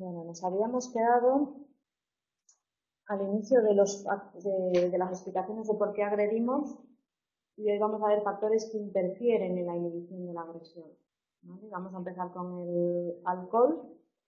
Bueno, nos habíamos quedado al inicio de las explicaciones de por qué agredimos y hoy vamos a ver factores que interfieren en la inhibición de la agresión. ¿Vale? Vamos a empezar con el alcohol.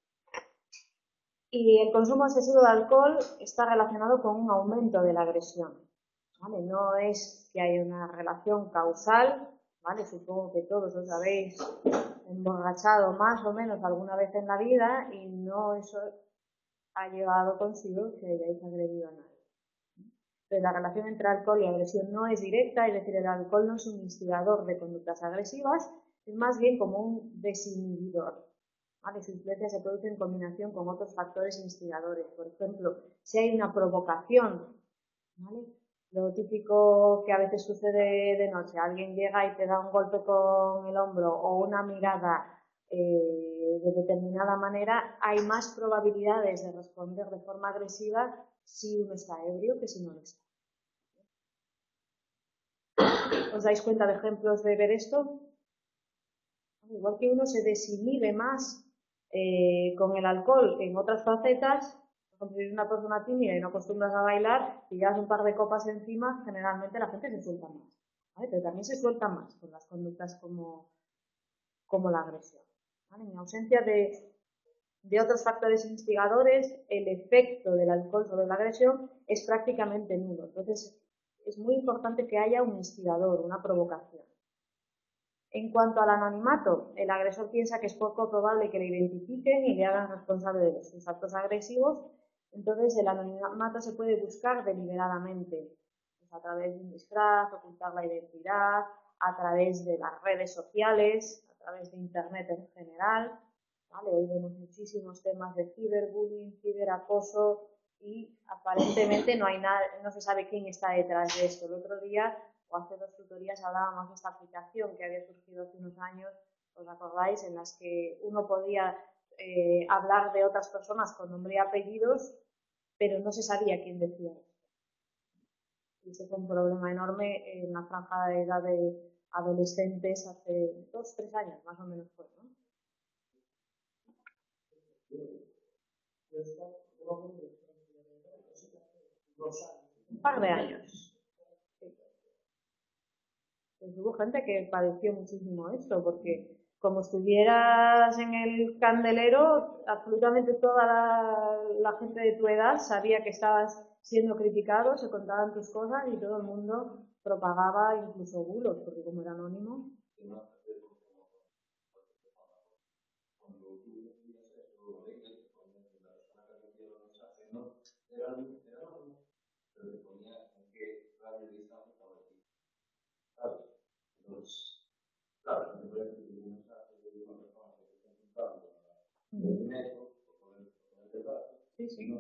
Y el consumo excesivo de alcohol está relacionado con un aumento de la agresión. ¿Vale? No es que haya una relación causal, ¿vale? Supongo que todos os habéis emborrachado más o menos alguna vez en la vida y no eso ha llevado consigo que hayáis agredido a nadie. Pero la relación entre alcohol y agresión no es directa, es decir, el alcohol no es un instigador de conductas agresivas, es más bien como un desinhibidor. ¿Vale? Su influencia se produce en combinación con otros factores instigadores. Por ejemplo, si hay una provocación, ¿vale? Lo típico que a veces sucede de noche, alguien llega y te da un golpe con el hombro o una mirada de determinada manera, hay más probabilidades de responder de forma agresiva si uno está ebrio que si no lo está. ¿Os dais cuenta de ejemplos de ver esto? Igual que uno se desinhibe más con el alcohol que en otras facetas, por ejemplo, si eres una persona tímida y no acostumbras a bailar, si llevas un par de copas encima, generalmente la gente se suelta más. ¿Vale? Pero también se suelta más con las conductas como la agresión. ¿Vale? En ausencia de otros factores instigadores, el efecto del alcohol sobre la agresión es prácticamente nulo. Entonces, es muy importante que haya un instigador, una provocación. En cuanto al anonimato, el agresor piensa que es poco probable que le identifiquen y le hagan responsable de sus actos agresivos, entonces el anonimato se puede buscar deliberadamente, pues a través de un disfraz, ocultar la identidad, a través de las redes sociales, a través de internet en general. ¿Vale? Hoy vemos muchísimos temas de ciberbullying, ciberacoso y aparentemente no hay nada, no se sabe quién está detrás de esto. El otro día o hace 2 tutorías hablábamos de esta aplicación que había surgido hace unos años, ¿os acordáis? En las que uno podía hablar de otras personas con nombre y apellidos, pero no se sabía quién decía esto. Y ese fue un problema enorme en la franja de edad de adolescentes hace 2 o 3 años, más o menos fue, ¿no? Un par de años. Pues hubo gente que padeció muchísimo esto, porque como estuvieras en el candelero, absolutamente toda la gente de tu edad sabía que estabas siendo criticado, se contaban tus cosas y todo el mundo propagaba incluso bulos, porque como era anónimo. Sí, sí.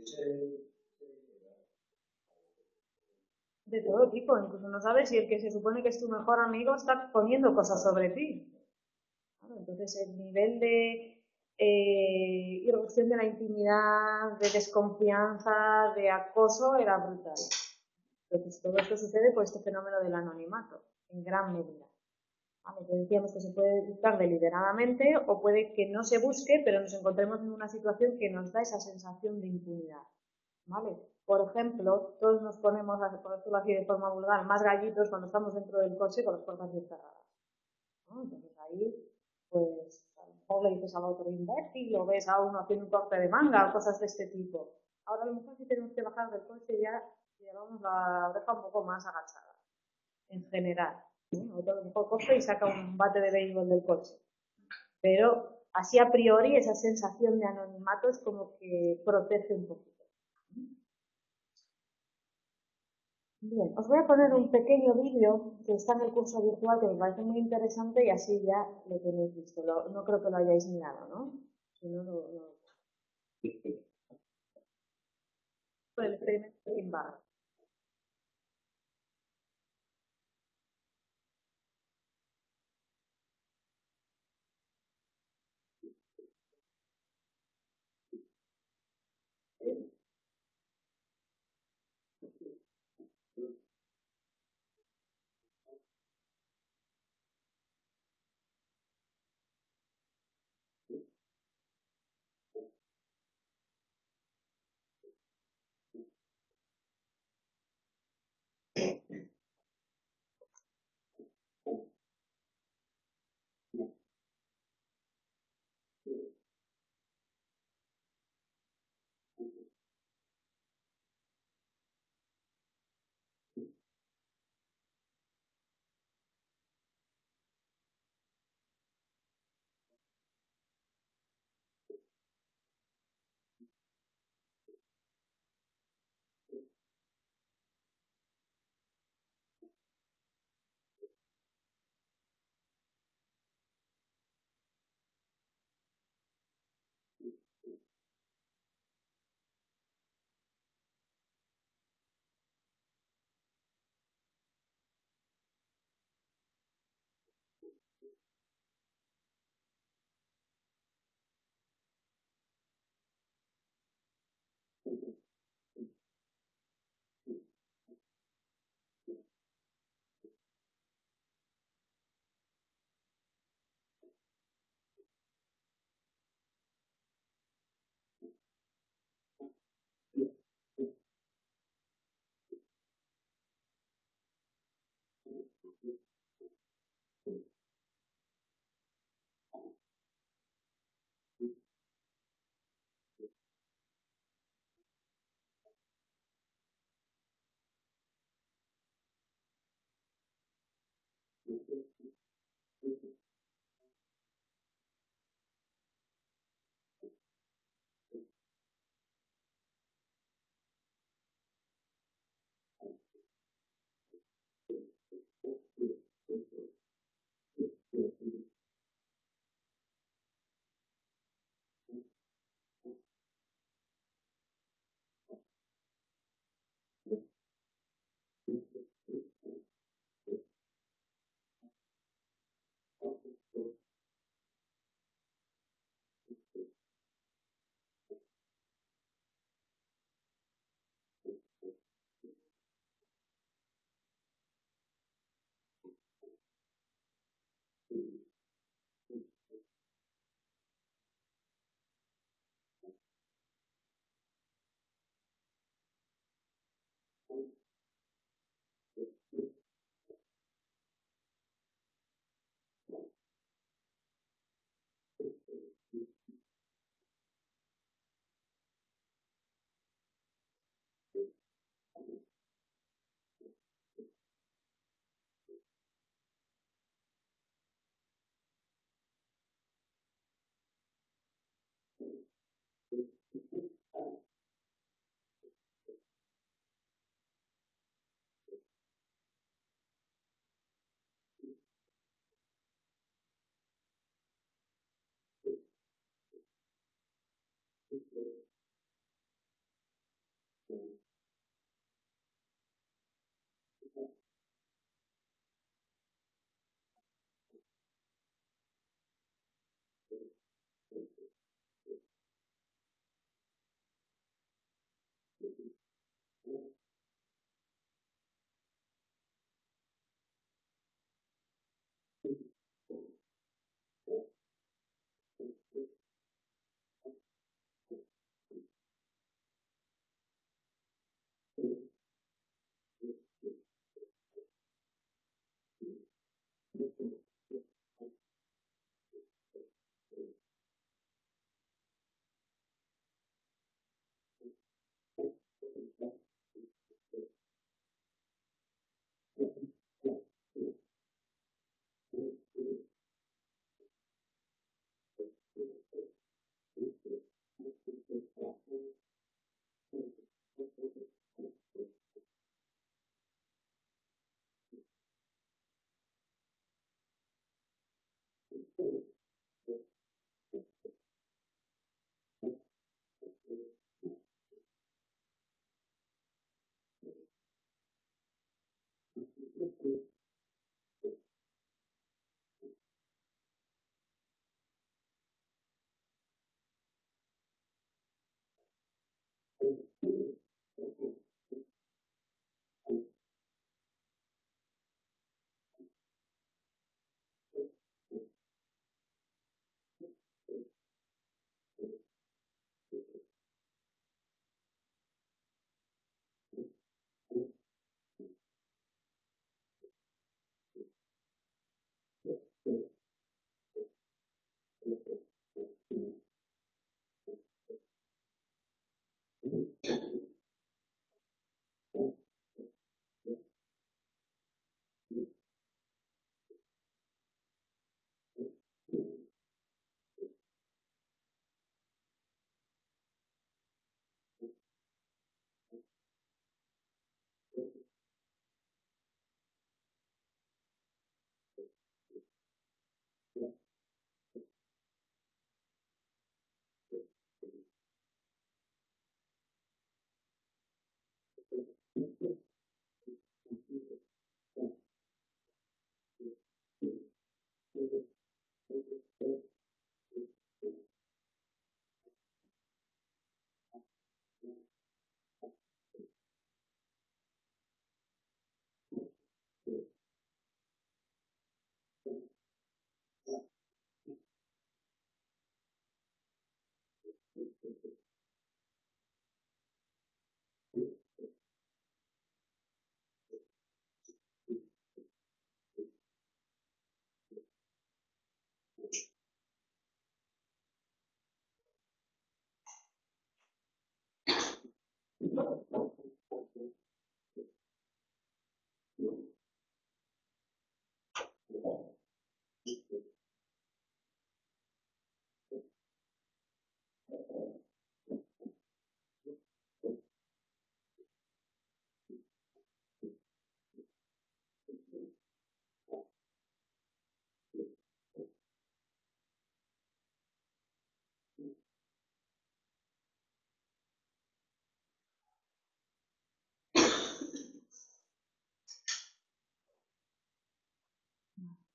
De todo tipo, incluso no sabes si el que se supone que es tu mejor amigo está poniendo cosas sobre ti. Claro, entonces el nivel de irrupción de la intimidad, de desconfianza, de acoso era brutal. Entonces todo esto sucede por este fenómeno del anonimato, en gran medida. ¿Vale? Entonces decíamos que se puede buscar deliberadamente o puede que no se busque, pero nos encontremos en una situación que nos da esa sensación de impunidad. ¿Vale? Por ejemplo, todos nos ponemos, por decirlo así de forma vulgar, más gallitos cuando estamos dentro del coche con las puertas bien cerradas. ¿No? Entonces ahí, pues, a lo mejor le dices al otro imbécil, lo ves a uno haciendo un corte de manga, cosas de este tipo. Ahora a lo mejor si tenemos que bajar del coche ya llevamos la oreja un poco más agachada, en general. Otro a lo mejor coge y saca un bate de béisbol del coche. Pero así a priori esa sensación de anonimato es como que protege un poquito. Bien, os voy a poner un pequeño vídeo que está en el curso virtual que me parece muy interesante y así ya lo tenéis visto. No creo que lo hayáis mirado, ¿no? Si no, por el experimento sin barra.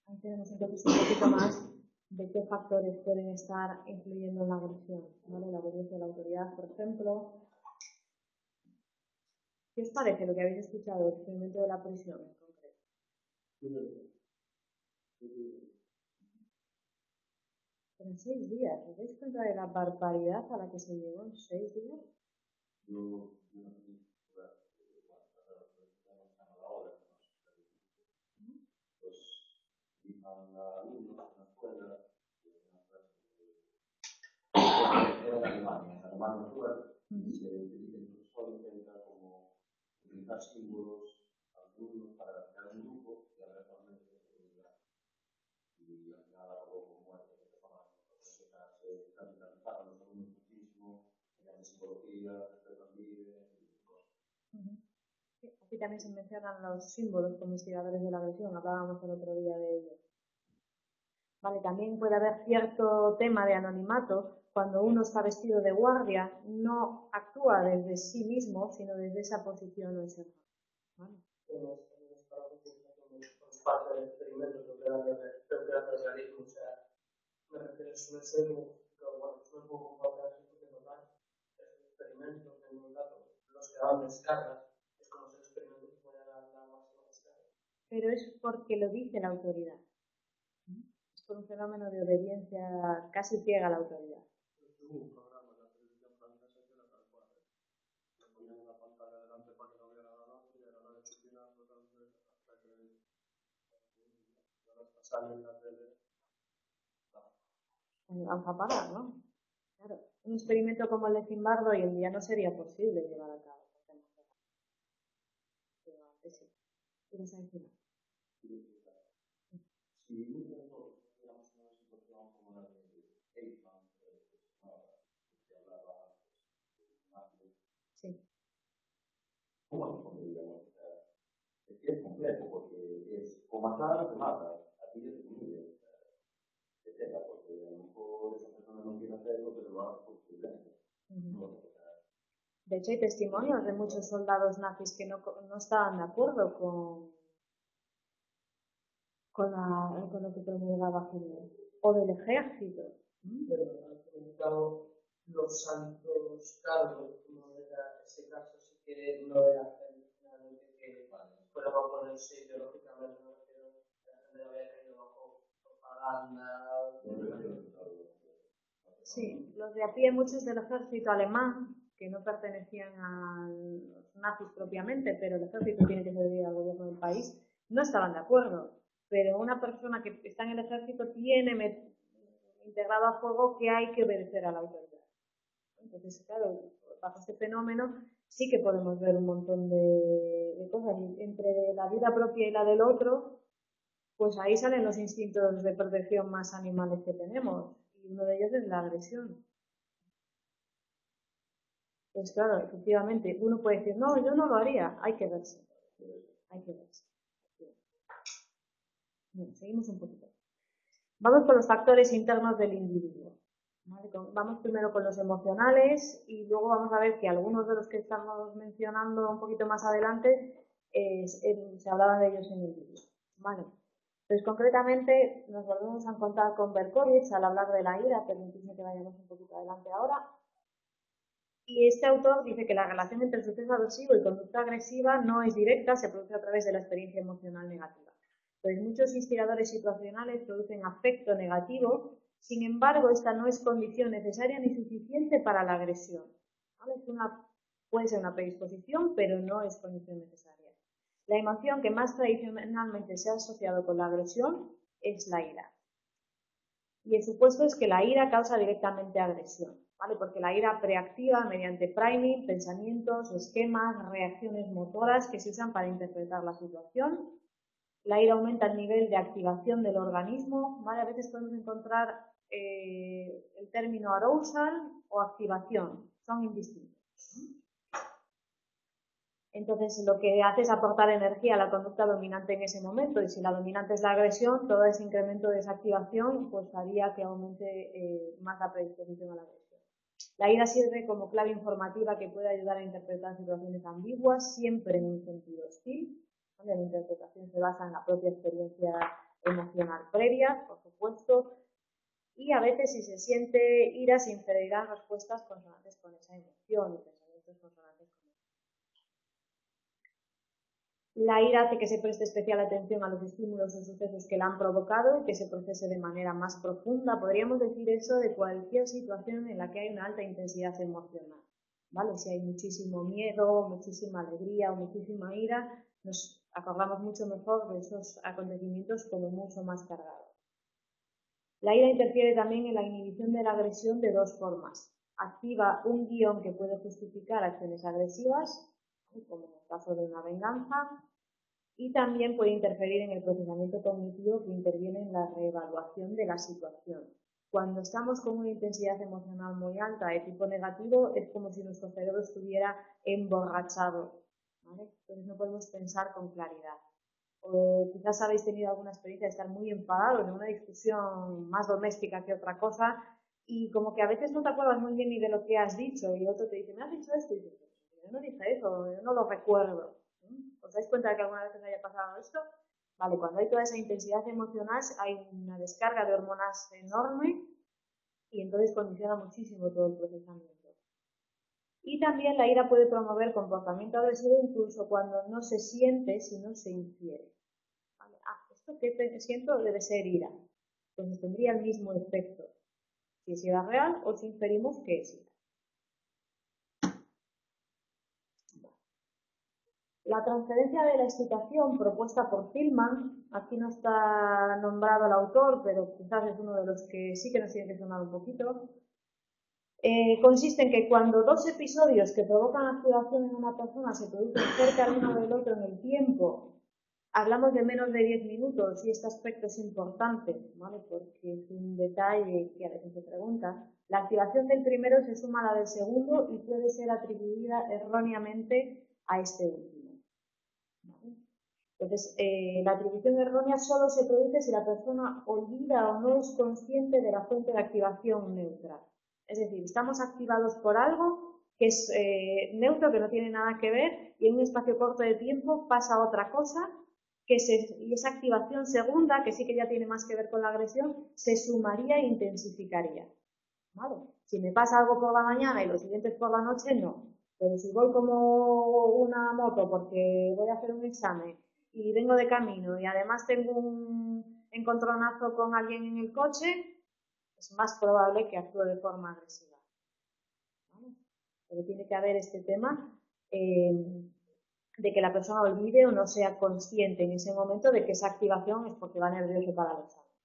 Ahí tenemos entonces un poquito más de qué factores pueden estar influyendo en la agresión, ¿vale? La obediencia a la autoridad, por ejemplo. ¿Qué os parece lo que habéis escuchado del experimento de la prisión en concreto? Pero en 6 días, ¿os dais cuenta de la barbaridad a la que se llegó en 6 días? Era en Alemania actual, se utiliza, el profesor intenta como utilizar símbolos algunos para crear un grupo y hablar realmente de seguridad. Y al final acabó con muertes de personas que se capitalizaron los alumnos muchísimo, tenían simbología, respeto al líder y cosas. Sí, aquí también se mencionan los símbolos como instigadores de la agresión, hablábamos el otro día de ellos. Vale, también puede haber cierto tema de anonimato cuando uno está vestido de guardia, no actúa desde sí mismo, sino desde esa posición observada. ¿Vale? Parte del experimento que opera el realismo, o sea, me refiero, suele ser bueno, suele comportar así porque total, esos experimentos en un dato, los que daban descargas, es como si el experimento se fuera a la máxima descarga. Pero es porque lo dice la autoridad. Es por un fenómeno de obediencia casi ciega a la autoridad. Hubo un programa en la televisión francesa que era tal cual. Le ponían una pantalla delante para que no viera la noche y era la disciplina totalmente hasta que ahora sale en la tele. Vamos a parar, ¿no? Claro, un experimento como el de Zimbardo hoy en día no sería posible llevar a cabo. Pero antes sí. ¿Quieres decir? Si nosotros tuviéramos una situación como la de Eichmann, que hablaba antes, Sí. ¿cómo responderíamos? Es que es complejo porque es o matar o te matas, a ti es tu vida, etcétera, porque a lo mejor esa persona no quiere hacerlo, pero lo hace por su bien. De hecho, hay testimonios de muchos soldados nazis que no estaban de acuerdo con lo que promulgaba Hitler, o del ejército. Pero al fin y al cabo, los altos cargos, no era ese caso, sí que no era realmente que fuera a ponerse ideológicamente, no refiero que la gente había caído bajo propaganda. Sí, los de a pie, muchos del ejército alemán, que no pertenecían a los nazis propiamente, pero el ejército tiene que servir al gobierno del país, no estaban de acuerdo. Pero una persona que está en el ejército tiene integrado a fuego que hay que obedecer a la autoridad. Entonces, claro, bajo este fenómeno sí que podemos ver un montón de cosas. Entre la vida propia y la del otro, pues ahí salen los instintos de protección más animales que tenemos. Y uno de ellos es la agresión. Pues claro, efectivamente, uno puede decir, no, yo no lo haría. Hay que verse. Hay que verse. Bien, seguimos un poquito. Vamos con los factores internos del individuo. ¿Vale? Vamos primero con los emocionales y luego vamos a ver que algunos de los que estamos mencionando un poquito más adelante se hablaba de ellos en el vídeo. ¿Vale? Entonces, concretamente, nos volvemos a encontrar con Berkovich al hablar de la ira. Permitidme que vayamos un poquito adelante ahora. Y este autor dice que la relación entre el suceso aversivo y conducta agresiva no es directa, se produce a través de la experiencia emocional negativa. Pues muchos instigadores situacionales producen afecto negativo, sin embargo, esta no es condición necesaria ni suficiente para la agresión. ¿Vale? Puede ser una predisposición, pero no es condición necesaria. La emoción que más tradicionalmente se ha asociado con la agresión es la ira. Y el supuesto es que la ira causa directamente agresión, ¿vale? Porque la ira preactiva mediante priming, pensamientos, esquemas, reacciones motoras que se usan para interpretar la situación. La ira aumenta el nivel de activación del organismo, ¿vale? A veces podemos encontrar el término arousal o activación, son indistintos. Entonces, lo que hace es aportar energía a la conducta dominante en ese momento, y si la dominante es la agresión, todo ese incremento de esa activación pues haría que aumente más la predisposición a la agresión. La ira sirve como clave informativa que puede ayudar a interpretar situaciones ambiguas, siempre en un sentido hostil. La interpretación se basa en la propia experiencia emocional previa, por supuesto, y a veces si se siente ira se inferirán respuestas consonantes con esa emoción y pensamientos consonantes con esa. La ira hace que se preste especial atención a los estímulos o sucesos que la han provocado y que se procese de manera más profunda. Podríamos decir eso de cualquier situación en la que hay una alta intensidad emocional, ¿vale? Si hay muchísimo miedo, muchísima alegría o muchísima ira, nos acordamos mucho mejor de esos acontecimientos como mucho más cargados. La ira interfiere también en la inhibición de la agresión de dos formas. Activa un guión que puede justificar acciones agresivas, como en el caso de una venganza, y también puede interferir en el procesamiento cognitivo que interviene en la reevaluación de la situación. Cuando estamos con una intensidad emocional muy alta de tipo negativo, es como si nuestro cerebro estuviera emborrachado, ¿vale? Entonces no podemos pensar con claridad. O quizás habéis tenido alguna experiencia de estar muy enfadados en una discusión más doméstica que otra cosa y como que a veces no te acuerdas muy bien ni de lo que has dicho y otro te dice, ¿me has dicho esto? Y dices, yo no dije eso, yo no lo recuerdo. ¿Os dais cuenta de que alguna vez os haya pasado esto? Vale, cuando hay toda esa intensidad emocional hay una descarga de hormonas enorme y entonces condiciona muchísimo todo el procesamiento. Y también la ira puede promover comportamiento agresivo incluso cuando no se siente, sino se infiere. ¿Vale? Esto que siento debe ser ira. Pues tendría el mismo efecto si es ira real o si inferimos que es ira. La transferencia de la excitación propuesta por Tillman, aquí no está nombrado el autor, pero quizás es uno de los que sí que nos tiene que sonar un poquito, consiste en que cuando dos episodios que provocan activación en una persona se producen cerca el uno del otro en el tiempo, hablamos de menos de 10 minutos y este aspecto es importante, ¿vale? Porque es un detalle que a veces se pregunta. La activación del primero se suma a la del segundo y puede ser atribuida erróneamente a este último. ¿Vale? Entonces, la atribución errónea solo se produce si la persona olvida o no es consciente de la fuente de activación neutra. Es decir, estamos activados por algo que es neutro, que no tiene nada que ver, y en un espacio corto de tiempo pasa otra cosa, y esa activación segunda, que sí que ya tiene más que ver con la agresión, se sumaría e intensificaría. ¿Vale? Si me pasa algo por la mañana y los siguientes por la noche, no. Pero si voy como una moto porque voy a hacer un examen y vengo de camino y además tengo un encontronazo con alguien en el coche, es más probable que actúe de forma agresiva. ¿Vale? Pero tiene que haber este tema de que la persona olvide o no sea consciente en ese momento de que esa activación es porque va nervioso para el examen.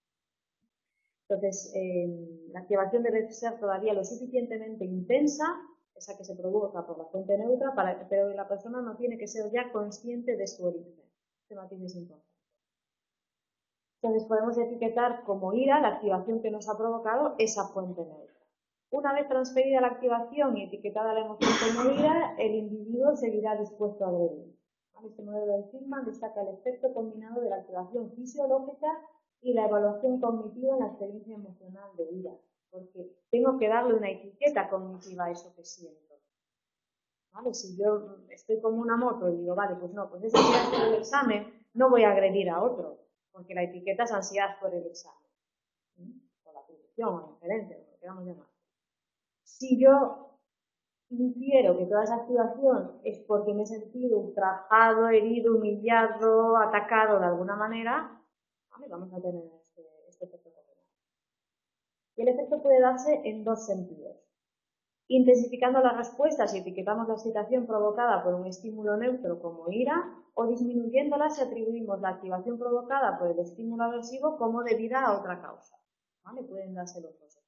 Entonces, la activación debe ser todavía lo suficientemente intensa, esa que se provoca por la fuente neutra, pero la persona no tiene que ser ya consciente de su origen. Este matiz es importante. Entonces, podemos etiquetar como ira la activación que nos ha provocado esa fuente neutra. Una vez transferida la activación y etiquetada la emoción como ira, el individuo seguirá dispuesto a agredir. Este modelo de Tillman destaca el efecto combinado de la activación fisiológica y la evaluación cognitiva en la experiencia emocional de ira, porque tengo que darle una etiqueta cognitiva a eso que siento. ¿Vale? Si yo estoy como una moto y digo, vale, pues no, pues esa ansiedad por el examen, no voy a agredir a otro, porque la etiqueta es ansiedad por el examen, por la atribución o la inferencia, lo que queramos llamar. Si yo infiero que toda esa activación es porque me he sentido ultrajado, herido, humillado, atacado de alguna manera, ¿vale? Vamos a tener este efecto combinado. Y el efecto puede darse en dos sentidos. Intensificando las respuestas si etiquetamos la excitación provocada por un estímulo neutro como ira, o disminuyéndola si atribuimos la activación provocada por el estímulo agresivo como debida a otra causa. ¿Vale? Pueden darse los dos.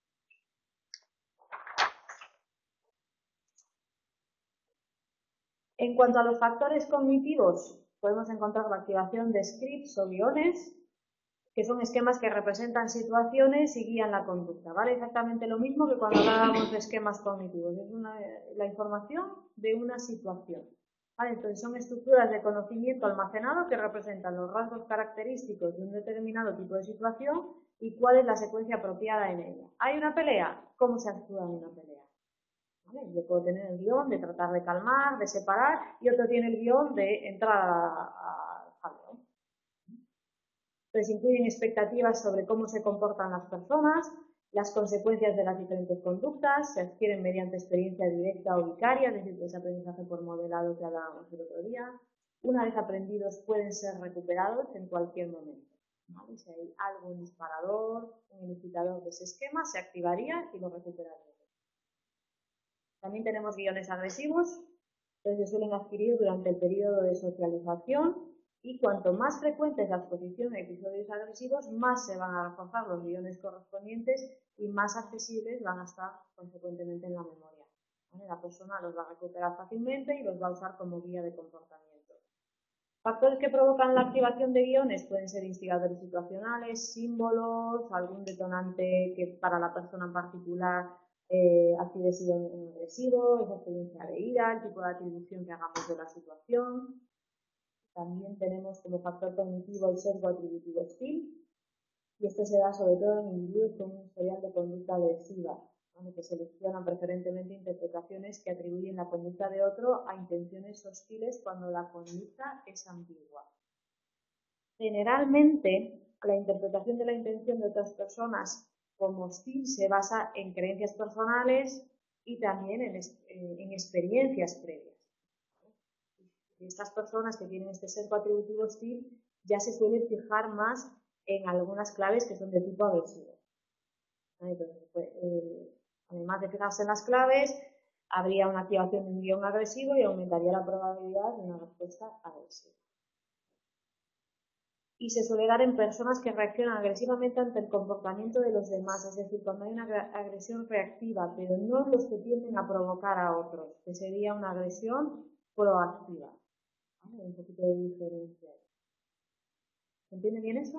En cuanto a los factores cognitivos, podemos encontrar la activación de scripts o guiones, que son esquemas que representan situaciones y guían la conducta, ¿vale? Exactamente lo mismo que cuando hablábamos de esquemas cognitivos, es la información de una situación, ¿vale? Entonces son estructuras de conocimiento almacenado que representan los rasgos característicos de un determinado tipo de situación y cuál es la secuencia apropiada en ella. ¿Hay una pelea? ¿Cómo se actúa en una pelea? ¿Vale? Yo puedo tener el guión de tratar de calmar, de separar, y otro tiene el guión de entrar al jaleo. Entonces, incluyen expectativas sobre cómo se comportan las personas, las consecuencias de las diferentes conductas, se adquieren mediante experiencia directa o vicaria, es decir, ese aprendizaje por modelado que hablábamos el otro día. Una vez aprendidos pueden ser recuperados en cualquier momento. ¿Vale? Si hay algo, un disparador, un incitador de ese esquema, se activaría y lo recuperaría. También tenemos guiones agresivos, que se suelen adquirir durante el periodo de socialización, y cuanto más frecuente es la exposición a episodios agresivos, más se van a reforzar los guiones correspondientes y más accesibles van a estar consecuentemente en la memoria. ¿Vale? La persona los va a recuperar fácilmente y los va a usar como guía de comportamiento. Factores que provocan la activación de guiones pueden ser instigadores situacionales, símbolos, algún detonante que para la persona en particular active ese guion agresivo, esa experiencia de ira, el tipo de atribución que hagamos de la situación. También tenemos como factor cognitivo el sesgo atributivo hostil, y este se da sobre todo en individuos con un historial de conducta agresiva, ¿vale? Que seleccionan preferentemente interpretaciones que atribuyen la conducta de otro a intenciones hostiles cuando la conducta es ambigua. Generalmente, la interpretación de la intención de otras personas como hostil se basa en creencias personales y también en experiencias previas. Estas personas que tienen este sesgo atributivo hostil ya se suelen fijar más en algunas claves que son de tipo agresivo. Entonces, además de fijarse en las claves, habría una activación de un guión agresivo y aumentaría la probabilidad de una respuesta agresiva. Y se suele dar en personas que reaccionan agresivamente ante el comportamiento de los demás, es decir, cuando hay una agresión reactiva, pero no los que tienden a provocar a otros, que sería una agresión proactiva. Hay un poquito de diferencia. ¿Se entiende bien eso?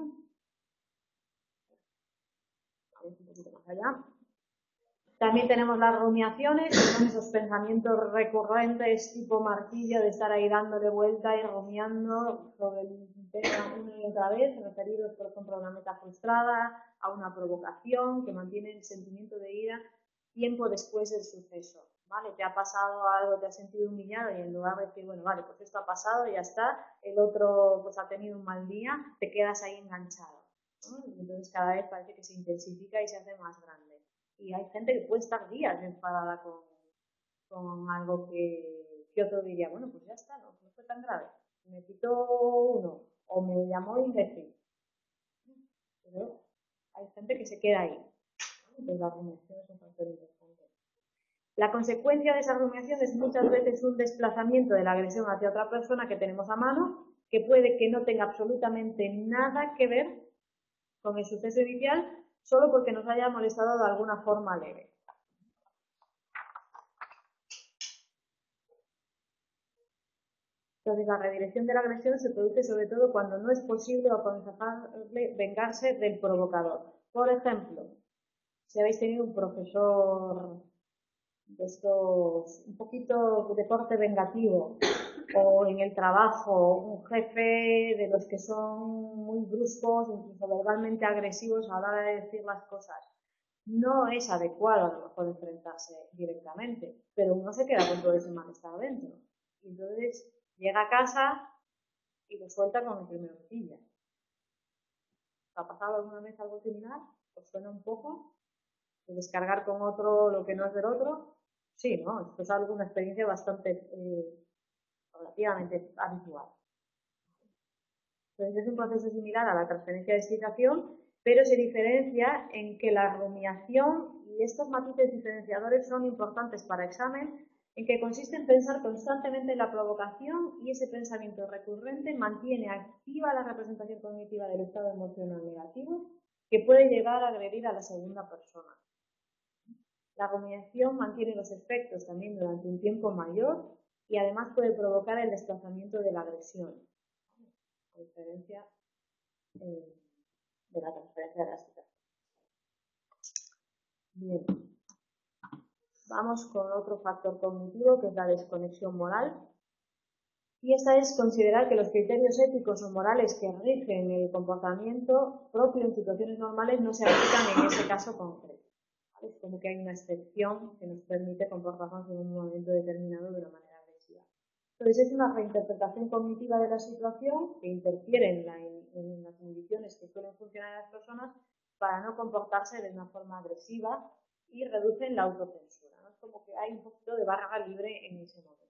Vamos un poquito más allá. También tenemos las rumiaciones, que son esos pensamientos recurrentes tipo martillo de estar ahí dándole vuelta y rumiando sobre el tema una y otra vez, referidos por ejemplo a una meta frustrada, a una provocación que mantiene el sentimiento de ira tiempo después del suceso. ¿Vale? Te ha pasado algo, te has sentido humillado y en lugar de decir, bueno, vale, pues esto ha pasado y ya está, el otro pues ha tenido un mal día, te quedas ahí enganchado, ¿no? Y entonces cada vez parece que se intensifica y se hace más grande. Y hay gente que puede estar días enfadada con algo que otro diría, bueno, pues ya está, no fue tan grave. Me quitó uno o me llamó imbécil. Pero hay gente que se queda ahí. Entonces la rumiación es un factor importante. La consecuencia de esa rumiación es muchas veces un desplazamiento de la agresión hacia otra persona que tenemos a mano, que puede que no tenga absolutamente nada que ver con el suceso inicial, solo porque nos haya molestado de alguna forma leve. Entonces, la redirección de la agresión se produce sobre todo cuando no es posible o aconsejable vengarse del provocador. Por ejemplo, si habéis tenido un profesor de estos, un poquito de corte vengativo, o en el trabajo, un jefe de los que son muy bruscos, incluso verbalmente agresivos a la hora de decir las cosas. No es adecuado a lo mejor enfrentarse directamente, pero uno se queda con todo ese malestar dentro. Y entonces llega a casa y lo suelta con el primer horquilla. ¿Ha pasado alguna vez algo similar? ¿Os suena un poco? ¿De descargar con otro lo que no es del otro? Sí, ¿no? Esto es una experiencia bastante relativamente habitual. Entonces es un proceso similar a la transferencia de excitación, pero se diferencia en que la rumiación, y estos matices diferenciadores son importantes para examen, en que consiste en pensar constantemente en la provocación y ese pensamiento recurrente mantiene activa la representación cognitiva del estado emocional negativo que puede llegar a agredir a la segunda persona. La rumiación mantiene los efectos también durante un tiempo mayor y además puede provocar el desplazamiento de la agresión, a diferencia de la transferencia de la excitación. Bien, vamos con otro factor cognitivo que es la desconexión moral. Y esta es considerar que los criterios éticos o morales que rigen el comportamiento propio en situaciones normales no se aplican en ese caso concreto. ¿Vale? Es como que hay una excepción que nos permite comportarnos en un momento determinado de una manera agresiva. Entonces es una reinterpretación cognitiva de la situación que interfiere en las inhibiciones que suelen funcionar en las personas para no comportarse de una forma agresiva y reducen la autocensura, ¿no? Es como que hay un poquito de barra libre en ese momento.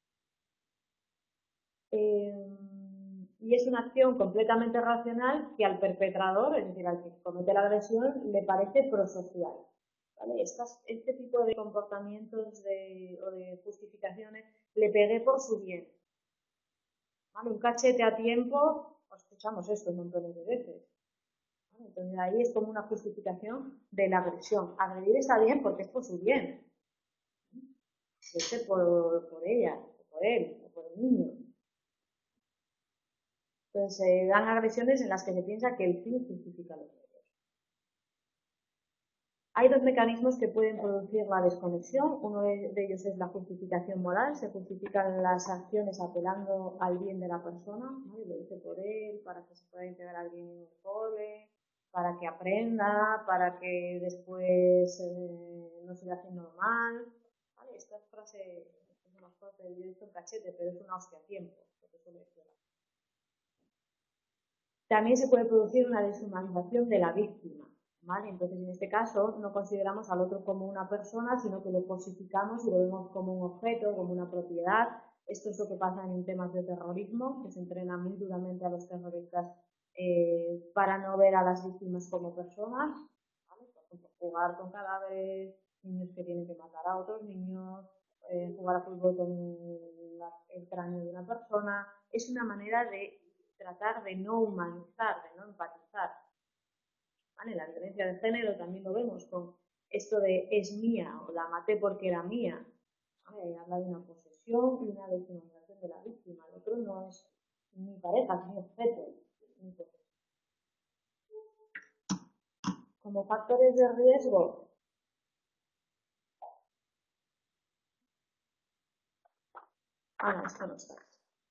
Y es una acción completamente racional que al perpetrador, es decir, al que comete la agresión, le parece prosocial. ¿Vale? Este tipo de comportamientos o de justificaciones le pegué por su bien. ¿Vale? Un cachete a tiempo, escuchamos esto un montón de veces. ¿Vale? Entonces ahí es como una justificación de la agresión. Agredir está bien porque es por su bien. Por ella, o por él, o por el niño. Entonces se dan agresiones en las que se piensa que el fin justifica los medios. Hay dos mecanismos que pueden producir la desconexión. Uno de ellos es la justificación moral. Se justifican las acciones apelando al bien de la persona, ¿vale? Lo hice por él, para que se pueda integrar bien en el cole, para que aprenda, para que después no se le hace normal. ¿Vale? Esta frase es una frase del yo hice un cachete, pero es una hostia a tiempo. También se puede producir una deshumanización de la víctima, ¿vale? Entonces, en este caso, no consideramos al otro como una persona, sino que lo cosificamos y lo vemos como un objeto, como una propiedad. Esto es lo que pasa en temas de terrorismo, que se entrena muy duramente a los terroristas para no ver a las víctimas como personas, ¿vale? Por ejemplo, jugar con cadáveres, niños que tienen que matar a otros niños, jugar a fútbol con el cráneo de una persona. Es una manera de tratar de no humanizar, de no empatizar. ¿Vale? La violencia de género también lo vemos con esto de es mía o la maté porque era mía. ¿Vale? Habla de una posesión y una deshumanización de la víctima. El otro no es mi pareja, es mi objeto. Como factores de riesgo, no, esto no está.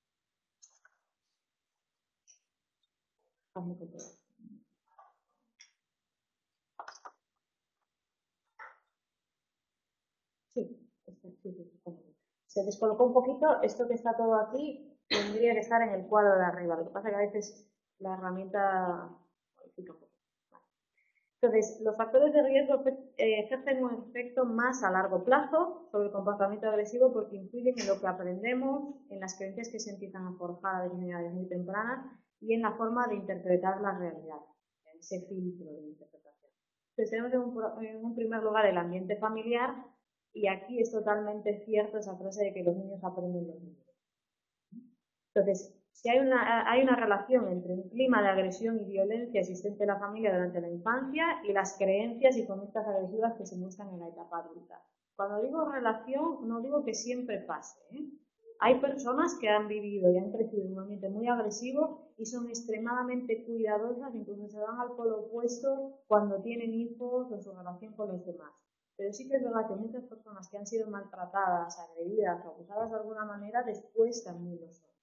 Sí, se descolocó un poquito. Esto que está todo aquí tendría que estar en el cuadro de arriba. Lo que pasa es que a veces la herramienta modifica un poco. Entonces, los factores de riesgo ejercen un efecto más a largo plazo sobre el comportamiento agresivo porque influyen en lo que aprendemos, en las creencias que se empiezan a forjar desde edades muy tempranas y en la forma de interpretar la realidad, en ese filtro de interpretación. Entonces, tenemos en un primer lugar el ambiente familiar y aquí es totalmente cierto esa frase de que los niños aprenden los niños. Entonces, si hay una relación entre un clima de agresión y violencia existente en la familia durante la infancia y las creencias y conductas agresivas que se muestran en la etapa adulta. Cuando digo relación, no digo que siempre pase, ¿eh? Hay personas que han vivido y han crecido en un ambiente muy agresivo y son extremadamente cuidadosas, incluso se van al polo opuesto cuando tienen hijos o en su relación con los demás. Pero sí que es verdad que muchas personas que han sido maltratadas, agredidas o abusadas de alguna manera, después también lo son.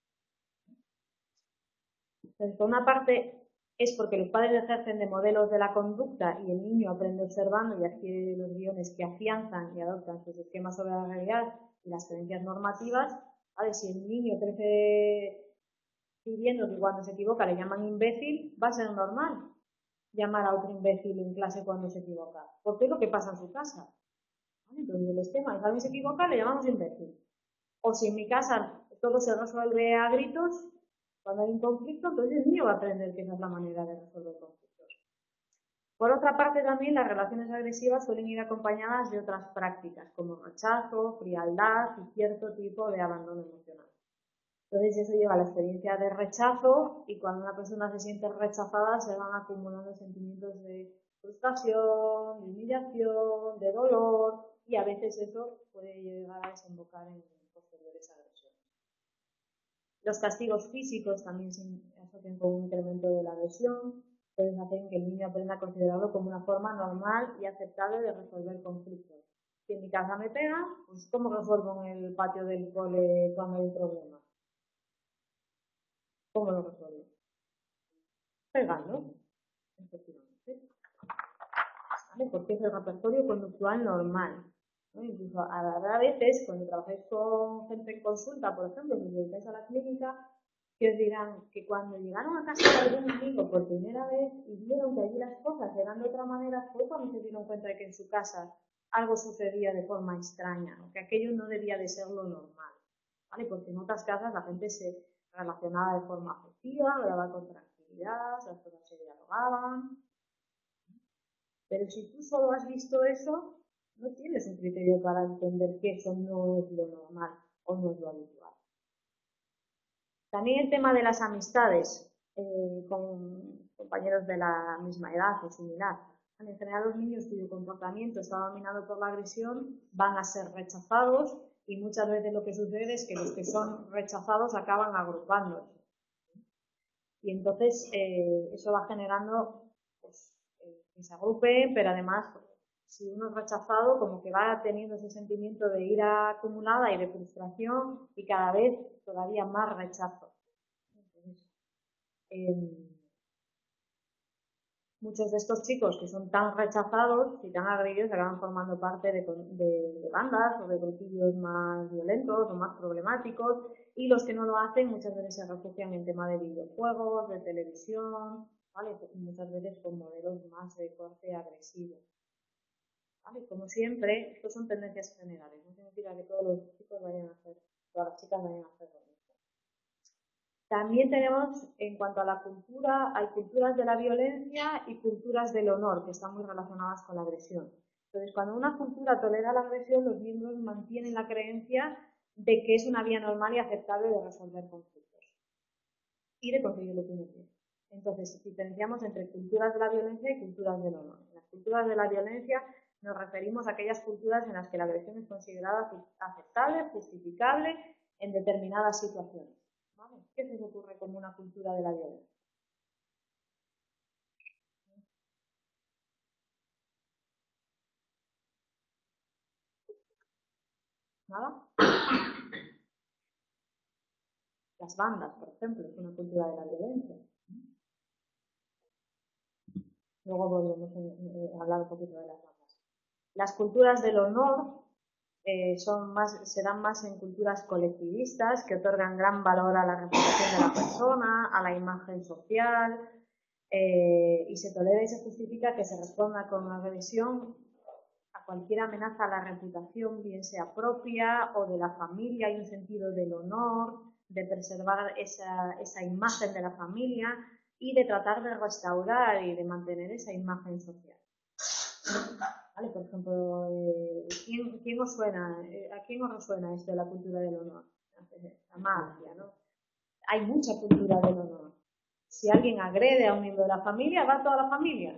Entonces, por una parte, es porque los padres ejercen de modelos de la conducta y el niño aprende observando y adquiere los guiones que afianzan y adoptan sus esquemas sobre la realidad y las creencias normativas. ¿Vale? Si el niño crece pidiendo que cuando se equivoca le llaman imbécil, va a ser normal llamar a otro imbécil en clase cuando se equivoca, porque es lo que pasa en su casa. ¿Vale? Entonces, el esquema, si alguien se equivoca, le llamamos imbécil. O si en mi casa todo se resuelve a gritos, cuando hay un conflicto, entonces el niño va a aprender que esa es la manera de resolver conflictos. Por otra parte, también las relaciones agresivas suelen ir acompañadas de otras prácticas, como rechazo, frialdad y cierto tipo de abandono emocional. Entonces eso lleva a la experiencia de rechazo y cuando una persona se siente rechazada se van acumulando sentimientos de frustración, de humillación, de dolor y a veces eso puede llegar a desembocar en posteriores agresiones. Los castigos físicos también se asocian con un incremento de la agresión, pueden hacer que el niño aprenda a considerarlo como una forma normal y aceptable de resolver conflictos. Si en mi casa me pegan, pues ¿cómo resuelvo en el patio del cole cuando hay un problema? ¿Cómo lo resuelvo? Pegando, efectivamente. ¿Vale? Porque es el repertorio conductual normal. ¿No? Incluso a veces, cuando trabajáis con gente en consulta, por ejemplo, si os dedicáis a la clínica, que os dirán que cuando llegaron a casa de algún amigo por primera vez y vieron que allí las cosas eran de otra manera, fue cuando se dieron cuenta de que en su casa algo sucedía de forma extraña, ¿no? Que aquello no debía de ser lo normal, ¿vale? Porque en otras casas la gente se relacionaba de forma afectiva, hablaba con tranquilidad, las cosas se dialogaban. Pero si tú solo has visto eso, no tienes un criterio para entender que eso no es lo normal o no es lo habitual. También el tema de las amistades con compañeros de la misma edad o similar. En general, los niños cuyo comportamiento está dominado por la agresión van a ser rechazados y muchas veces lo que sucede es que los que son rechazados acaban agrupándose. Y entonces eso va generando pues, que se agrupen, pero además si uno es rechazado, como que va teniendo ese sentimiento de ira acumulada y de frustración y cada vez todavía más rechazo. Entonces, muchos de estos chicos que son tan rechazados y tan agredidos acaban formando parte de bandas o de grupillos más violentos o más problemáticos, y los que no lo hacen muchas veces se refugian en tema de videojuegos, de televisión, ¿vale? Muchas veces con modelos más de corte agresivo. ¿Vale? Como siempre, estos son tendencias generales, no significa que todos los chicos vayan a hacer, todas las chicas vayan a hacer lo mismo. También tenemos, en cuanto a la cultura, hay culturas de la violencia y culturas del honor, que están muy relacionadas con la agresión. Entonces, cuando una cultura tolera la agresión, los miembros mantienen la creencia de que es una vía normal y aceptable de resolver conflictos y de conseguir lo que uno quiere. Entonces, diferenciamos entre culturas de la violencia y culturas del honor. En las culturas de la violencia nos referimos a aquellas culturas en las que la agresión es considerada aceptable, justificable en determinadas situaciones. ¿Vale? ¿Qué se os ocurre como una cultura de la violencia? ¿Nada? Las bandas, por ejemplo, es una cultura de la violencia. Luego volvemos a hablar un poquito de las bandas. Las culturas del honor se dan más en culturas colectivistas que otorgan gran valor a la reputación de la persona, a la imagen social, y se tolera y se justifica que se responda con agresión a cualquier amenaza a la reputación, bien sea propia o de la familia. Hay un sentido del honor, de preservar esa imagen de la familia y de tratar de restaurar y de mantener esa imagen social. ¿Vale? Por ejemplo, ¿quién os suena? ¿A quién os resuena esto de la cultura del honor? La mafia, ¿no? Hay mucha cultura del honor. Si alguien agrede a un miembro de la familia, va toda la familia.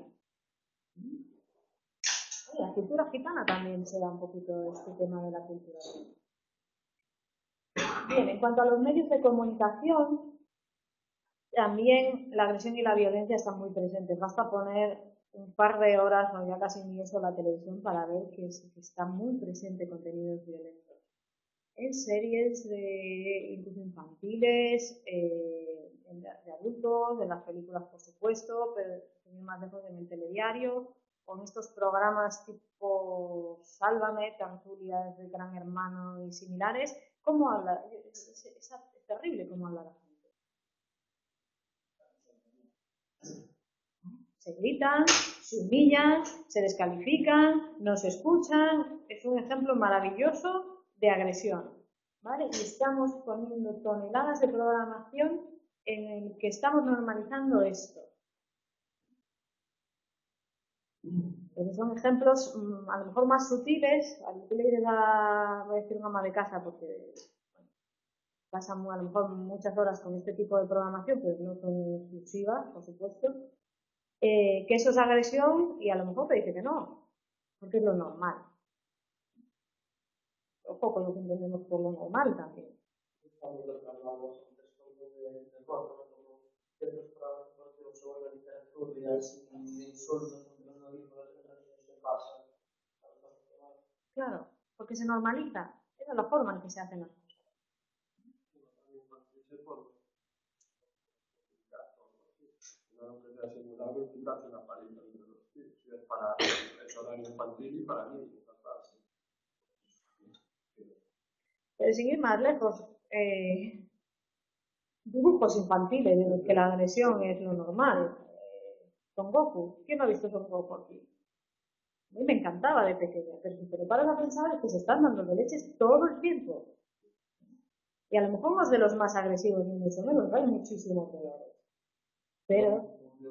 La cultura gitana también se da un poquito este tema de la cultura del honor. Bien, en cuanto a los medios de comunicación, también la agresión y la violencia están muy presentes. Basta poner un par de horas, o ya casi ni eso, la televisión para ver que está muy presente contenidos violentos. En series incluso infantiles, de adultos, en las películas por supuesto, pero también más lejos en el telediario, con estos programas tipo Sálvame, tertulias de Gran Hermano y similares. ¿Cómo habla? Es terrible cómo habla la gente. Se gritan, se humillan, se descalifican, no se escuchan. Es un ejemplo maravilloso de agresión, ¿vale? Y estamos poniendo toneladas de programación en el que estamos normalizando esto. Entonces son ejemplos a lo mejor más sutiles. Voy a decir una ama de casa porque bueno, pasan a lo mejor muchas horas con este tipo de programación, pero no son exclusivas, por supuesto. Que eso es agresión y a lo mejor te dice que no, porque es lo normal. Ojo con lo que entendemos por lo normal también. Claro, porque se normaliza. Esa es la forma en que se hacen las cosas. Para el horario infantil y para niños. Pero sin ir más lejos, dibujos infantiles en los que la agresión es lo normal. Son Goku. ¿Quién no ha visto Son Goku aquí? A mí me encantaba de pequeña, pero si te lo paras a pensar es que se están dando de leches todo el tiempo. Y a lo mejor no es de los más agresivos ni mucho menos, hay muchísimos peores. Pero...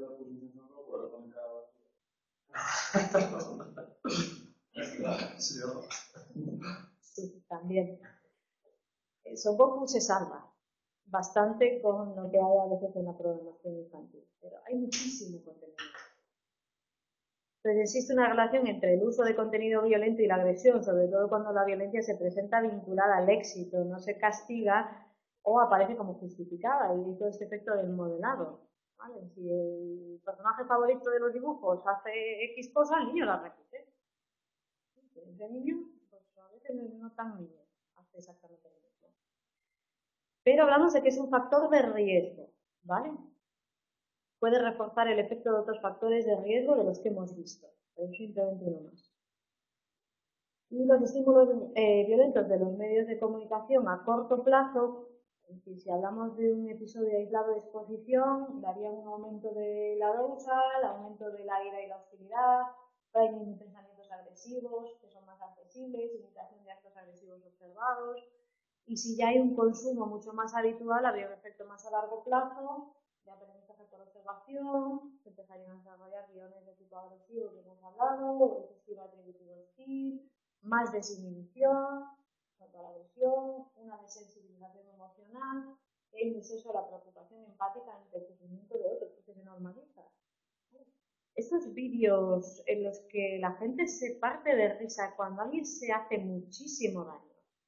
Sí, también. Son Goku se salva bastante con lo que hay a veces en la programación infantil, pero hay muchísimo contenido. Entonces existe una relación entre el uso de contenido violento y la agresión, sobre todo cuando la violencia se presenta vinculada al éxito, no se castiga o aparece como justificada, y todo este efecto del modelado. ¿Vale? Si el personaje favorito de los dibujos hace X cosa, el niño la repite. De niño, pues a veces no tan niño, hace exactamente lo mismo. Pero hablamos de que es un factor de riesgo, ¿vale? Puede reforzar el efecto de otros factores de riesgo de los que hemos visto, pero simplemente uno más. Y los estímulos violentos de los medios de comunicación a corto plazo, es decir, si hablamos de un episodio aislado de exposición, darían un aumento de la dousal, aumento de la ira y la hostilidad, training de pensamientos agresivos, que son más accesibles, imitación de actos agresivos observados, y si ya hay un consumo mucho más habitual, habría un efecto más a largo plazo, de aprendizaje por observación, se empezarían a desarrollar guiones de tipo agresivo que hemos hablado, el estilo atributivo hostil, más desinhibición, contra la agresión, una desensibilización emocional, y un descenso de la preocupación empática ante el sufrimiento de otros, porque se normaliza. Estos vídeos en los que la gente se parte de risa cuando alguien se hace muchísimo daño,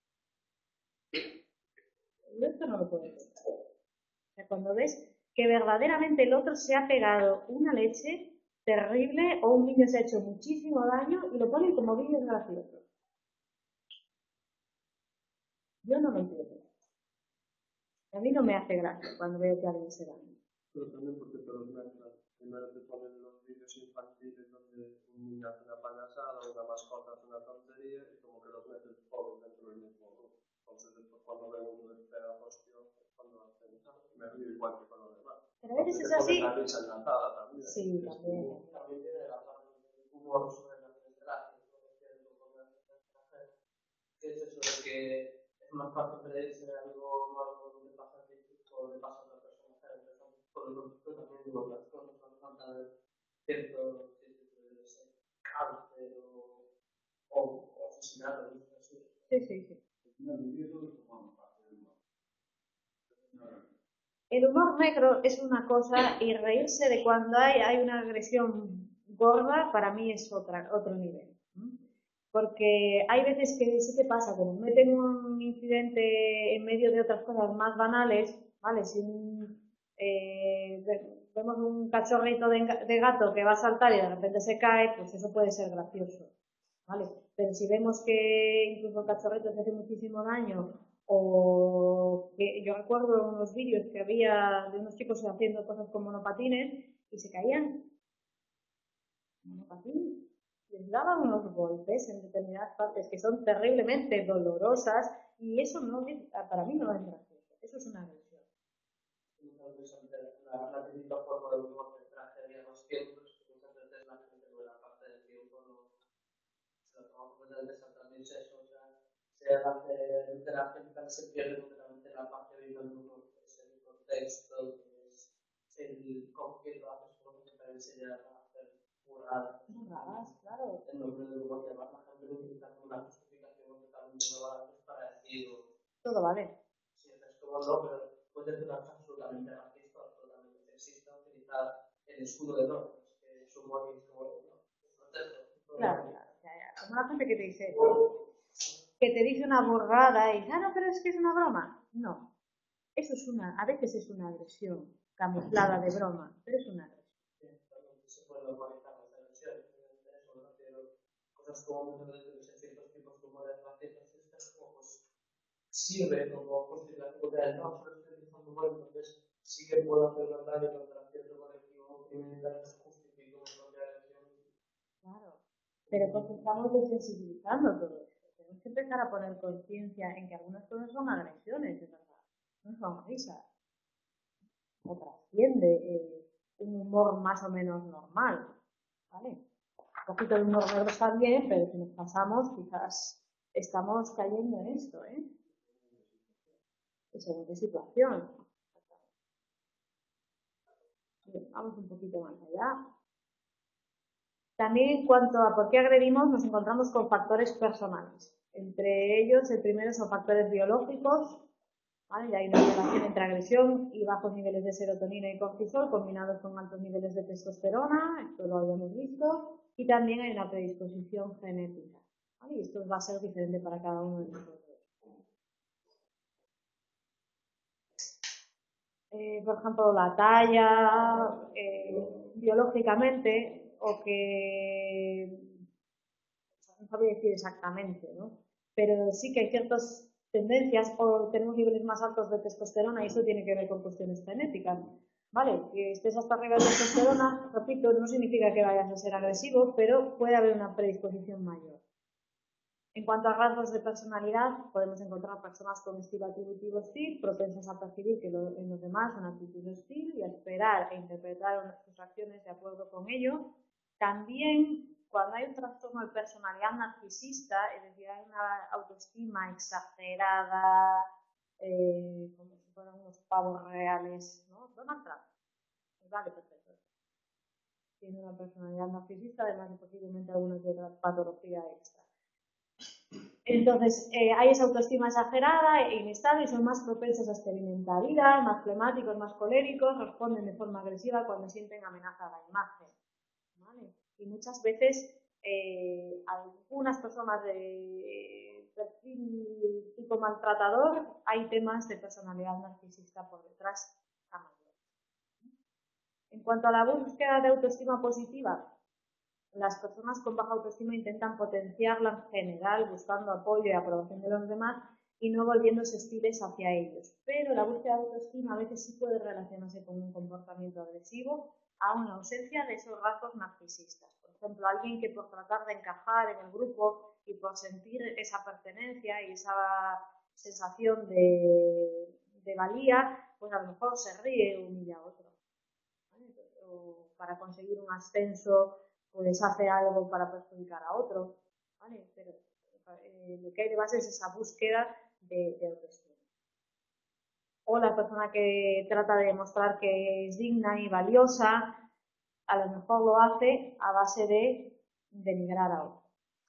esto no lo puedo pensar. O sea, cuando ves que verdaderamente el otro se ha pegado una leche terrible o un niño se ha hecho muchísimo daño y lo ponen como vídeos graciosos. Yo no lo entiendo. A mí no me hace gracia cuando veo que alguien se daña. Pero también porque te los mezclan. Primero te ponen los vídeos infantiles donde un niño hace una payasada, una mascota hace una tontería y como que los metes todos dentro del mismo grupo. Entonces después cuando ven uno de pega cuestión, cuando hacen me río igual que con los demás. Pero a veces es así. La risa enlatada también. Sí, también. También tiene la parte del humor sobre las desgracias, que es eso de que es más fácil creerse algo malo que pasa a ti o le pasa a otra persona. Por lo tanto, también digo las cosas no falta de cierto cáncer o asesinato. Sí, sí, sí. El humor negro es una cosa y reírse de cuando hay una agresión gorda para mí es otro nivel. Porque hay veces que sí que pasa, que nos meten un incidente en medio de otras cosas más banales, ¿vale? Si vemos un cachorrito de gato que va a saltar y de repente se cae, pues eso puede ser gracioso, ¿vale? Pero si vemos que incluso el cachorrito se hace muchísimo daño, o que yo recuerdo unos vídeos que había de unos chicos haciendo cosas con monopatines y se caían. Monopatines. Les daban unos golpes en determinadas partes que son terriblemente dolorosas y eso no es, para mí no es gracioso, eso es una agresión. La típica forma de humor de tragedia en los tiempos, que muchas veces la gente no la parte del tiempo no se lo toma como el desatarse eso, o sea, se hace de la gente se pierde completamente la parte viva del humor, que es el contexto, que es el con qué lo haces, por que también se llega a hacer burradas. Claro. En nombre del humor, que además la gente lo utiliza como una justificación totalmente no para decir. Todo vale. Sí, es como no, pero puede ser absolutamente racista, absolutamente sexista, utilizar el escudo de normas, que es humor y es como no. Claro. Como la gente que te dice una burrada y dice, no, pero es que es una broma. No. Eso es a veces es una agresión camuflada de broma, pero es una agresión. Se puede normalizar las agresiones, cosas como muchas veces ciertos tipos de humores racistas, como pues sirve como justificación de no, pero estoy utilizando humor, entonces sí que puedo hacer un daño contra cierto colectivo criminal que justifique mi propia agresión. Claro, pero porque estamos desensibilizando todo esto. Tenemos que empezar a poner conciencia en que algunas cosas son agresiones, de verdad, no son risas. o trasciende un humor más o menos normal, ¿vale? Un poquito de humor negro está bien, pero si nos pasamos, quizás estamos cayendo en esto, en según qué situación. Bien, vamos un poquito más allá. También en cuanto a por qué agredimos, nos encontramos con factores personales. Entre ellos, el primero son factores biológicos, ¿vale? Y hay una relación entre agresión y bajos niveles de serotonina y cortisol combinados con altos niveles de testosterona, esto lo habíamos visto, y también hay una predisposición genética, ¿vale? Y esto va a ser diferente para cada uno de nosotros. Por ejemplo, la talla, biológicamente, o que no sabría decir exactamente, ¿no? Pero sí que hay ciertas tendencias o tenemos niveles más altos de testosterona y eso tiene que ver con cuestiones genéticas, ¿vale? Que estés hasta arriba de testosterona, repito, no significa que vayas a ser agresivo, pero puede haber una predisposición mayor. En cuanto a rasgos de personalidad, podemos encontrar personas con estilo atributivo hostil, propensas a percibir que en los demás una actitud hostil y a esperar e interpretar sus acciones de acuerdo con ello. También, cuando hay un trastorno de personalidad narcisista, es decir, hay una autoestima exagerada, como si fueran unos pavos reales, ¿no? Donald Trump. Vale, perfecto. Tiene una personalidad narcisista, además de posiblemente alguna que otra patología extra. Entonces, hay esa autoestima exagerada e inestable y son más propensos a experimentar ira, más flemáticos, más coléricos, responden de forma agresiva cuando sienten amenaza a la imagen, ¿vale? Y muchas veces algunas personas de perfil tipo maltratador, hay temas de personalidad narcisista por detrás a mayor. En cuanto a la búsqueda de autoestima positiva, las personas con baja autoestima intentan potenciarla en general, buscando apoyo y aprobación de los demás y no volviéndose hostiles hacia ellos. Pero la búsqueda de autoestima a veces sí puede relacionarse con un comportamiento agresivo, aun en ausencia de esos rasgos narcisistas. Por ejemplo, alguien que por tratar de encajar en el grupo y por sentir esa pertenencia y esa sensación de valía, pues a lo mejor se ríe o humilla a otro, ¿vale? O para conseguir un ascenso, pues hace algo para perjudicar a otro, ¿vale? Pero lo que hay de base es esa búsqueda de autoestima. O la persona que trata de demostrar que es digna y valiosa, a lo mejor lo hace a base de denigrar a otro.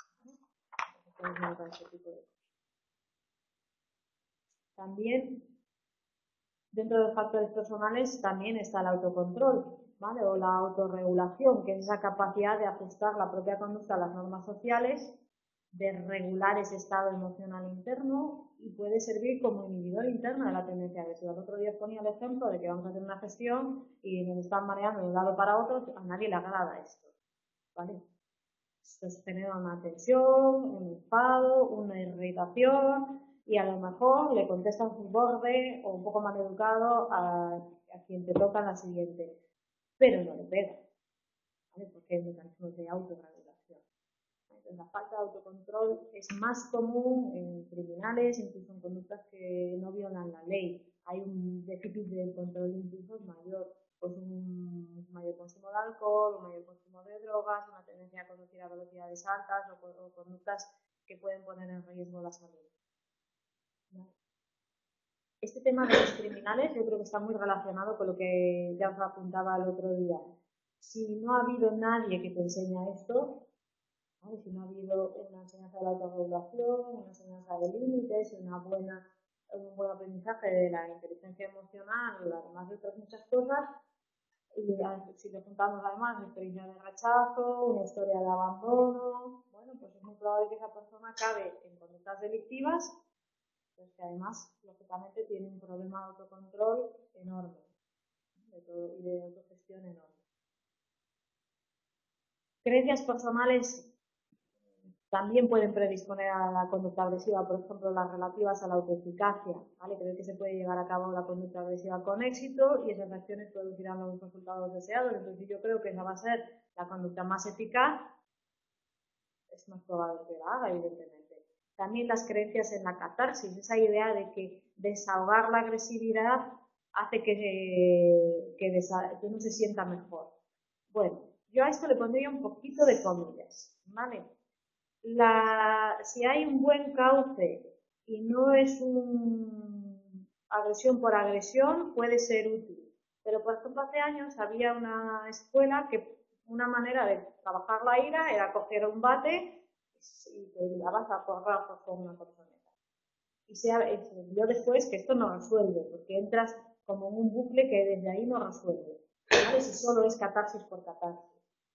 También, dentro de los factores personales, también está el autocontrol, ¿vale? O la autorregulación, que es esa capacidad de ajustar la propia conducta a las normas sociales, de regular ese estado emocional interno y puede servir como inhibidor interno de la tendencia agresiva. El otro día os ponía el ejemplo de que vamos a hacer una gestión y nos están mareando de un lado para otro, a nadie le agrada esto, ¿vale? Esto genera una tensión, un enfado, una irritación y a lo mejor le contestas un borde o un poco mal educado a quien te toca en la siguiente, pero no le pega, ¿vale? Porque hay mecanismos de autorregulación. Entonces, la falta de autocontrol es más común en criminales, incluso en conductas que no violan la ley. Hay un déficit de control de impulsos mayor, pues un mayor consumo de alcohol, un mayor consumo de drogas, una tendencia a conducir a velocidades altas o conductas que pueden poner en riesgo la salud. ¿No? Este tema de los criminales yo creo que está muy relacionado con lo que ya os apuntaba el otro día. Si no ha habido nadie que te enseñe esto, ¿vale? Si no ha habido una enseñanza de la autorregulación, una enseñanza de límites, un buen aprendizaje de la inteligencia emocional, además de otras muchas cosas, y si le juntamos además una experiencia de rechazo, una historia de abandono, bueno, pues es muy probable que esa persona acabe en conductas delictivas, pues que además, lógicamente, tiene un problema de autocontrol enorme, ¿no? Y de autogestión enorme. Creencias personales también pueden predisponer a la conducta agresiva, por ejemplo, las relativas a la autoeficacia, ¿vale? Creer que se puede llevar a cabo la conducta agresiva con éxito y esas acciones producirán los resultados deseados. Entonces yo creo que esa va a ser la conducta más eficaz, es más probable que la haga, evidentemente. También las creencias en la catarsis, esa idea de que desahogar la agresividad hace que uno se sienta mejor. Bueno, yo a esto le pondría un poquito de comillas, ¿vale? Si hay un buen cauce y no es agresión por agresión, puede ser útil. Pero, por ejemplo, hace años había una escuela que una manera de trabajar la ira era coger un bate y te dabas a porrazos con una corchoneta. Y se vio después que esto no resuelve, porque entras como en un bucle que desde ahí no resuelve, ¿vale? Si solo es catarsis por catarsis.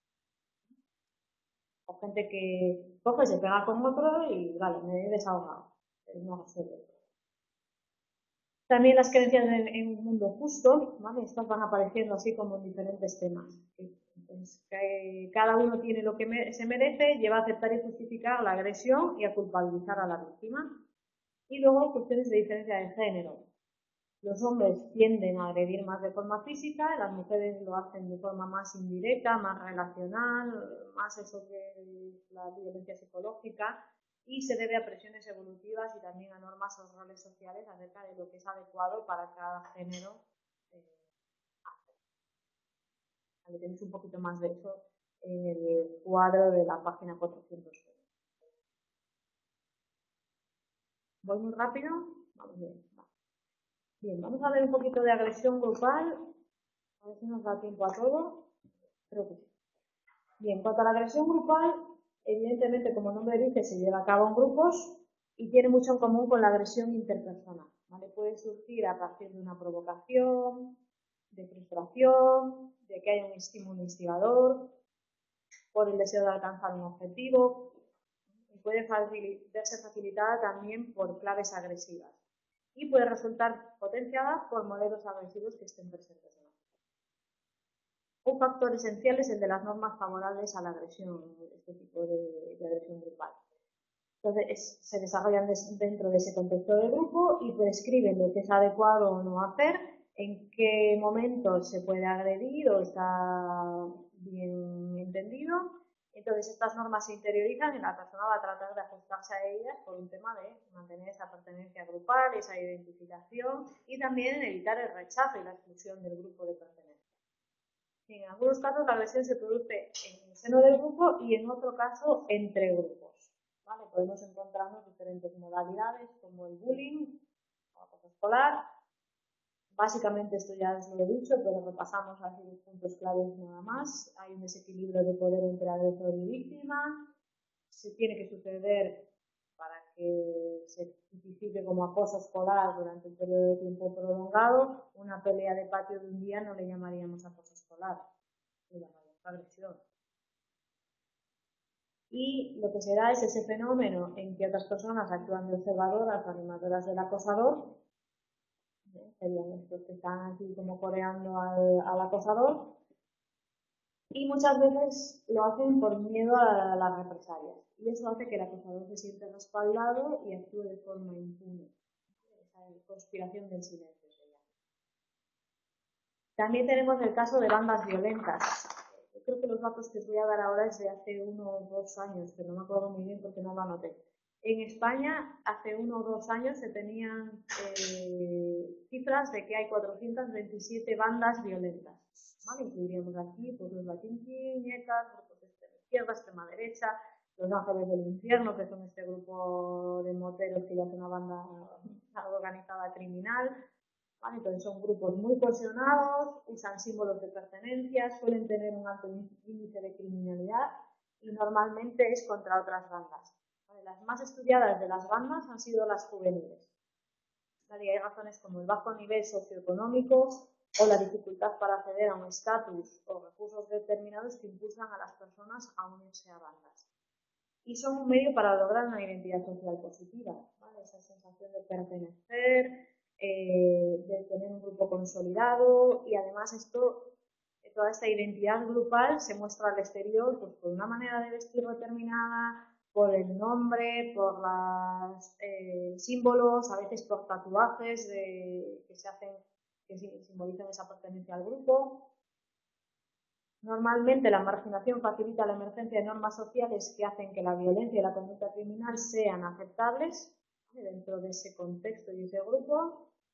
O gente que coge, se pega con otro y vale, me he desahogado, pero no resuelve. También las creencias en un mundo justo, ¿vale? Estas van apareciendo así como en diferentes temas. Entonces, cada uno tiene lo que se merece, lleva a aceptar y justificar la agresión y a culpabilizar a la víctima. Y luego cuestiones de diferencia de género. Los hombres tienden a agredir más de forma física, las mujeres lo hacen de forma más indirecta, más relacional, más eso que la violencia psicológica, y se debe a presiones evolutivas y también a normas o roles sociales acerca de lo que es adecuado para cada género hacer. Ahí tenéis un poquito más de eso en el cuadro de la página 400. ¿Voy muy rápido? Vamos bien. Bien, vamos a ver un poquito de agresión grupal. A ver si nos da tiempo a todo. Creo que sí. Bien, en cuanto a la agresión grupal, evidentemente, como el nombre dice, se lleva a cabo en grupos y tiene mucho en común con la agresión interpersonal, ¿vale? Puede surgir a partir de una provocación, de frustración, de que haya un estímulo instigador, por el deseo de alcanzar un objetivo, y puede verse facilitada también por claves agresivas y puede resultar potenciada por modelos agresivos que estén presentes en la sociedad. Un factor esencial es el de las normas favorables a la agresión, este tipo de agresión grupal. Entonces, se desarrollan dentro de ese contexto de grupo y prescriben lo que es adecuado o no hacer, en qué momento se puede agredir o está bien entendido. Entonces, estas normas se interiorizan y la persona va a tratar de ajustarse a ellas por un tema de mantener esa pertenencia grupal, esa identificación y también evitar el rechazo y la exclusión del grupo de pertenencia. En algunos casos la agresión se produce en el seno del grupo y en otro caso entre grupos. ¿Vale? Podemos encontrarnos diferentes modalidades como el bullying, el acoso escolar. Básicamente esto ya os lo he dicho, pero repasamos así los puntos claves nada más. Hay un desequilibrio de poder entre agresor y víctima. Se tiene que suceder para que se tipifique como acoso escolar durante un periodo de tiempo prolongado. Una pelea de patio de un día no le llamaríamos acoso escolar, le llamaríamos agresión. Y lo que se da es ese fenómeno en que otras personas actúan de observadoras o animadoras del acosador, serían estos que están aquí como coreando al acosador, y muchas veces lo hacen por miedo a las represalias. Y eso hace que el acosador se sienta respaldado y actúe de forma impune. Esa conspiración del silencio se llama. También tenemos el caso de bandas violentas. Yo creo que los datos que os voy a dar ahora es de hace 1 o 2 años, pero no me acuerdo muy bien porque no lo anoté. En España, hace 1 o 2 años se tenían cifras de que hay 427 bandas violentas. ¿Vale? Incluiríamos aquí pues, los latinquiñetas, grupos de extrema izquierda, extrema derecha, los ángeles del infierno, que son este grupo de moteros que ya es una banda organizada criminal. ¿Vale? Entonces son grupos muy cohesionados, usan símbolos de pertenencia, suelen tener un alto índice de criminalidad y normalmente es contra otras bandas. ¿Vale? Las más estudiadas de las bandas han sido las juveniles. ¿Vale? Y hay razones como el bajo nivel socioeconómico o la dificultad para acceder a un estatus o recursos determinados que impulsan a las personas a unirse a bandas. Y son un medio para lograr una identidad social positiva, ¿vale? Esa sensación de pertenecer, de tener un grupo consolidado y además toda esta identidad grupal se muestra al exterior pues, por una manera de vestir determinada, por el nombre, por los símbolos, a veces por tatuajes que se hacen que simbolizan esa pertenencia al grupo. Normalmente la marginación facilita la emergencia de normas sociales que hacen que la violencia y la conducta criminal sean aceptables, ¿vale? Dentro de ese contexto y ese grupo.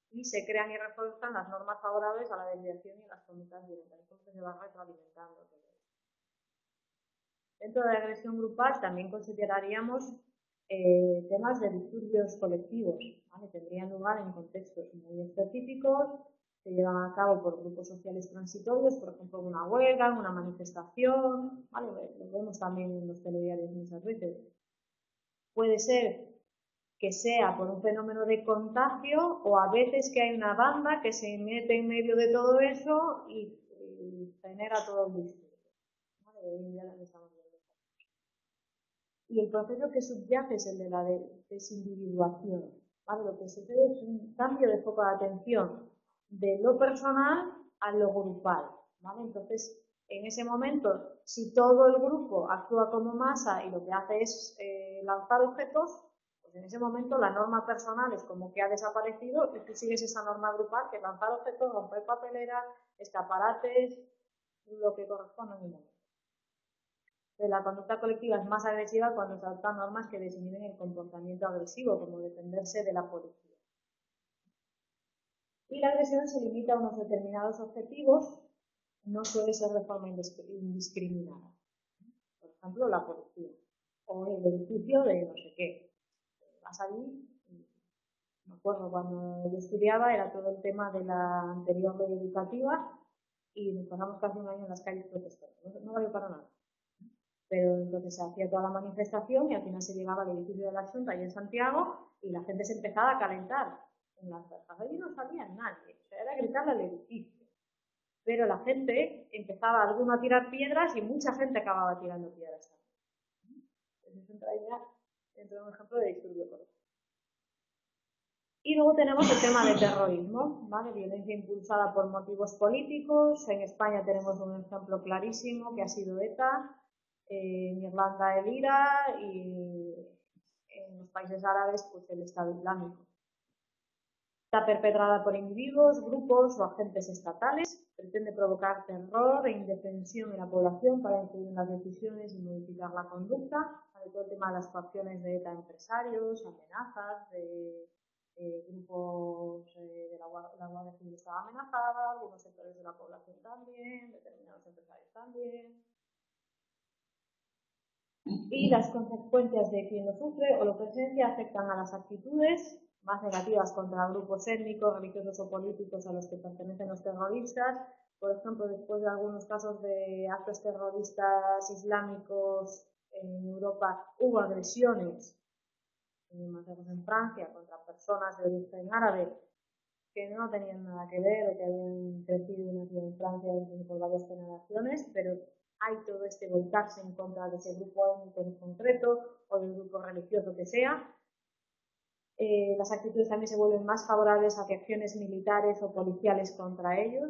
y se crean y refuerzan las normas favorables a la desviación y las conductas violentas. Entonces se va retroalimentando todo esto. Dentro de la agresión grupal también consideraríamos temas de disturbios colectivos, ¿vale? Tendrían lugar en contextos muy específicos, se llevan a cabo por grupos sociales transitorios, por ejemplo una huelga, una manifestación, ¿vale? Lo vemos también en los telediarios muchas veces. Puede ser que sea por un fenómeno de contagio o a veces que hay una banda que se mete en medio de todo eso y genera todo el disturbio, ¿vale? Hoy en día lo estamos viendo. Y el proceso que subyace es el de la desindividuación, ¿vale? Lo que sucede es un cambio de foco de atención de lo personal a lo grupal, ¿vale? Entonces, en ese momento, si todo el grupo actúa como masa y lo que hace es lanzar objetos, pues en ese momento la norma personal es como que ha desaparecido y tú sigues esa norma grupal, que es lanzar objetos, romper papeleras, escaparates, lo que corresponde en el momento. La conducta colectiva es más agresiva cuando se adoptan normas que desinhiben el comportamiento agresivo, como defenderse de la policía. Y la agresión se limita a unos determinados objetivos, no suele ser de forma indiscriminada. Por ejemplo, la policía o el edificio de no sé qué. Vas allí, me acuerdo cuando yo estudiaba, era todo el tema de la anterior ley educativa y nos pasamos casi un año en las calles protestando. No valió para nada. Pero entonces se hacía toda la manifestación y al final se llegaba al edificio de la Xunta ahí en Santiago y la gente se empezaba a calentar en las verjas. Allí no salía nadie, o sea, era gritarle al edificio. Pero la gente empezaba alguno a tirar piedras y mucha gente acababa tirando piedras también. Entonces entraría dentro de un ejemplo de disturbio colectivo. Y luego tenemos el tema del terrorismo, ¿vale? Violencia impulsada por motivos políticos. En España tenemos un ejemplo clarísimo que ha sido ETA. En Irlanda el IRA y en los países árabes pues el Estado Islámico. Está perpetrada por individuos, grupos o agentes estatales, pretende provocar terror e indefensión en la población para influir en las decisiones y modificar la conducta, sobre todo el tema de las coacciones de ETA a empresarios, amenazas de grupos de la Guardia Civil estaba amenazada, algunos sectores de la población también, determinados empresarios también. Y las consecuencias de quien lo sufre o lo presencia afectan a las actitudes más negativas contra grupos étnicos, religiosos o políticos a los que pertenecen los terroristas. Por ejemplo, después de algunos casos de actos terroristas islámicos en Europa, hubo agresiones, en Francia, contra personas de origen árabe que no tenían nada que ver o que habían crecido y nacido en Francia por varias generaciones, pero hay todo este volcarse en contra de ese grupo étnico en concreto o del grupo religioso que sea. Las actitudes también se vuelven más favorables a que acciones militares o policiales contra ellos.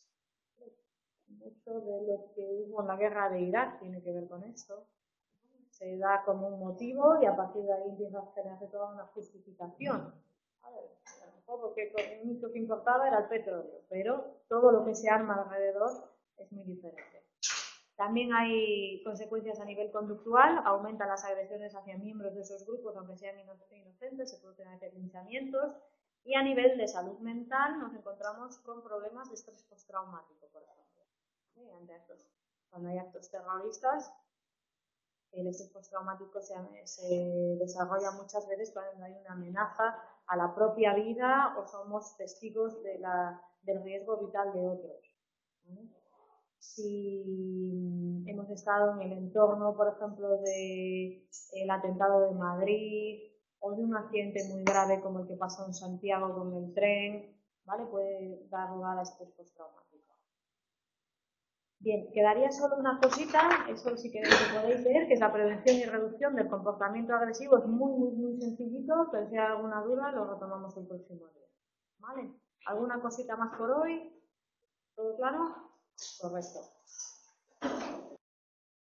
Mucho de lo que hubo en la guerra de Irak tiene que ver con esto. Se da como un motivo y a partir de ahí empieza a generarse toda una justificación. A lo mejor porque lo único que importaba era el petróleo, pero todo lo que se arma alrededor es muy diferente. También hay consecuencias a nivel conductual, aumentan las agresiones hacia miembros de esos grupos, aunque sean inocentes, se producen a veces linchamientos, y a nivel de salud mental nos encontramos con problemas de estrés postraumático, por ejemplo. Cuando hay actos terroristas, el estrés postraumático se desarrolla muchas veces cuando hay una amenaza a la propia vida o somos testigos del riesgo vital de otros. Si hemos estado en el entorno, por ejemplo, del atentado de Madrid o de un accidente muy grave como el que pasó en Santiago con el tren, ¿vale? Puede dar lugar a estrés postraumático. Bien, quedaría solo una cosita, eso sí que podéis ver, que es la prevención y reducción del comportamiento agresivo. Es muy sencillito, pero si hay alguna duda lo retomamos el próximo día. ¿Vale? ¿Alguna cosita más por hoy? ¿Todo claro? Correcto.